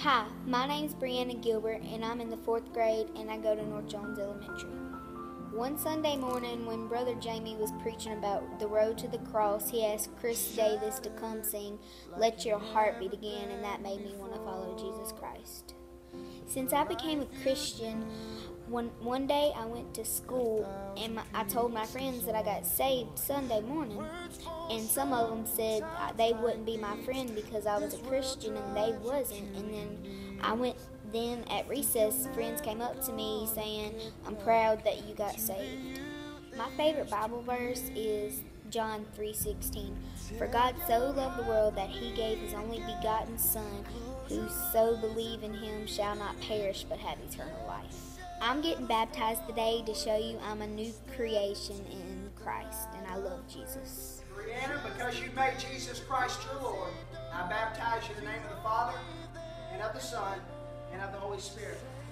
Hi, my name's Brianna Gilbert, and I'm in the 4th grade, and I go to North Jones Elementary. One Sunday morning, when Brother Jamie was preaching about the road to the cross, he asked Chris Davis to come sing "Let Your Heart Beat Again," and that made me want to follow Jesus Christ. Since I became a Christian, one day I went to school, and I told my friends that I got saved Sunday morning, and some of them said they wouldn't be my friend because I was a Christian and they wasn't. And then at recess, friends came up to me saying, "I'm proud that you got saved." My favorite Bible verse is John 3:16. "For God so loved the world that he gave his only begotten Son, whoso believe in him shall not perish but have eternal life." I'm getting baptized today to show you I'm a new creation in Christ, and I love Jesus. Brianna, because you made Jesus Christ your Lord, I baptize you in the name of the Father, and of the Son, and of the Holy Spirit.